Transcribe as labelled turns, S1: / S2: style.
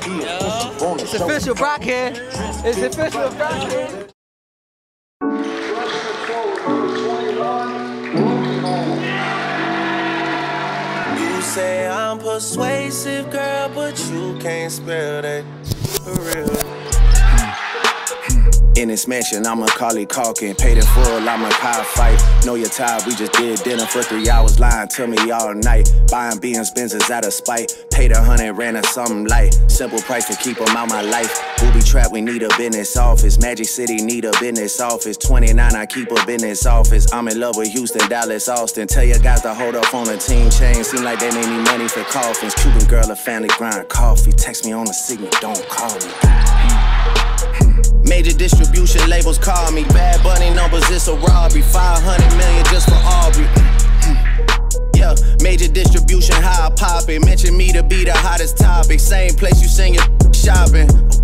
S1: It's official, Brock here. It's official, Brock here.
S2: You say I'm persuasive, girl, but you can't spell that for real. In this mansion, I'm a Macaulay Culkin. Paid in full, I'm a car fight. Know you're tired, we just did dinner for 3 hours. Lying to me all night. Buying BMs, Benzes out of spite. Paid 100, ran a something light. Simple price to keep them out my life. Booby trap, we need a business office. Magic City need a business office. 29, I keep a business office. I'm in love with Houston, Dallas, Austin. Tell your guys to hold up on a team chain. Seem like they made me money for coffins. Cuban girl, a family grind coffee. Text me on the signal, don't call me. Major distribution labels call me. Bad Bunny numbers, it's a robbery. 500 million just for Aubrey. Yeah, major distribution, how I pop it. Mention me to be the hottest topic. Same place you sing your shopping.